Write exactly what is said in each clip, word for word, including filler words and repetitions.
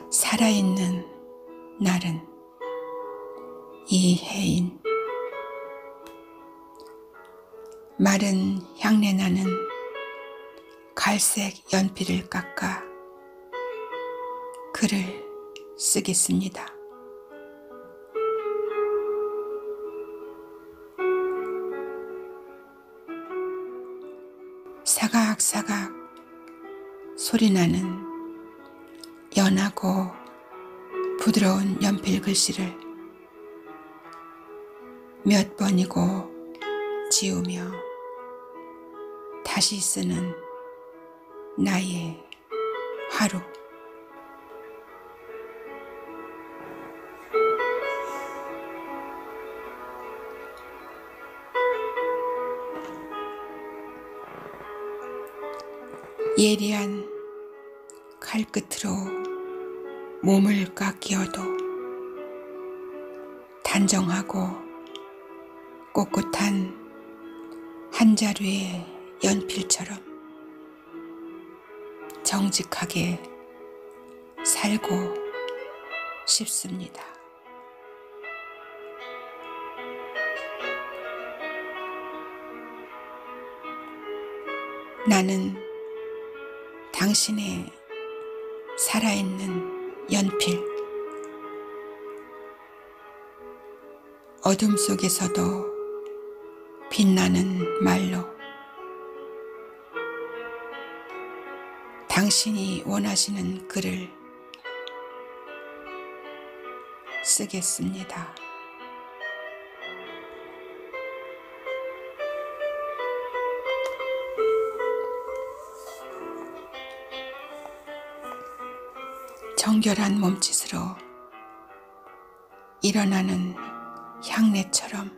살아있는 날은 이혜인. 마른 향내나는 갈색 연필을 깎아 글을 쓰겠습니다. 사각사각 소리나는 연하고 부드러운 연필 글씨를 몇 번이고 지우며 다시 쓰는 나의 하루. 예리한 칼끝으로 몸을 깎이어도 단정하고 꼿꼿한 한 자루의 연필처럼 정직하게 살고 싶습니다. 나는 당신의 살아있는 연필, 어둠 속에서도 빛나는 말로 당신이 원하시는 글을 쓰겠습니다. 정결한 몸짓으로 일어나는 향내처럼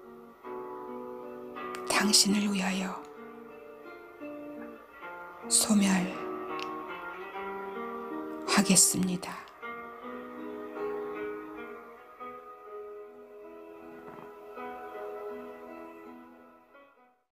당신을 위하여 소멸하겠습니다.